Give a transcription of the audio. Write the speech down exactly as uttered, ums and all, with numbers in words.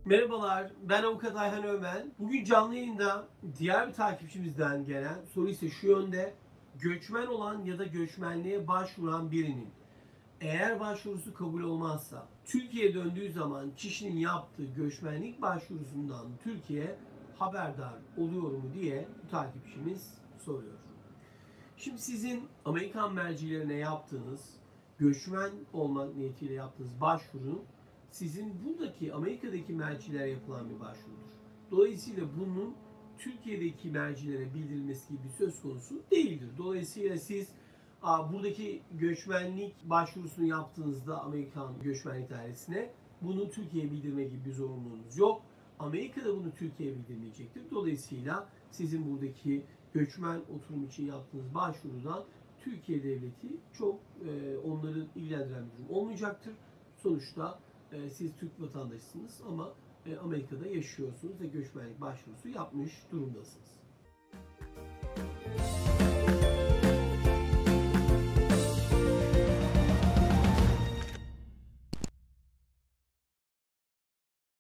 Merhabalar, ben Avukat Ayhan Ömen. Bugün canlı yayında diğer bir takipçimizden gelen soru ise şu yönde. Göçmen olan ya da göçmenliğe başvuran birinin eğer başvurusu kabul olmazsa Türkiye'ye döndüğü zaman kişinin yaptığı göçmenlik başvurusundan Türkiye haberdar oluyor mu diye bu takipçimiz soruyor. Şimdi sizin Amerikan mercilerine yaptığınız, göçmen olmak niyetiyle yaptığınız başvuru, sizin buradaki Amerika'daki mercilere yapılan bir başvurudur. Dolayısıyla bunun Türkiye'deki mercilere bildirilmesi gibi bir söz konusu değildir. Dolayısıyla siz buradaki göçmenlik başvurusunu yaptığınızda Amerikan Göçmenlik Dairesi'ne bunu Türkiye'ye bildirme gibi bir zorunluluğunuz yok. Amerika'da bunu Türkiye'ye bildirmeyecektir. Dolayısıyla sizin buradaki göçmen oturum için yaptığınız başvurudan Türkiye Devleti çok e, onları ilgilendiren bir durum olmayacaktır. Sonuçta e, siz Türk vatandaşısınız ama e, Amerika'da yaşıyorsunuz ve göçmenlik başvurusu yapmış durumdasınız.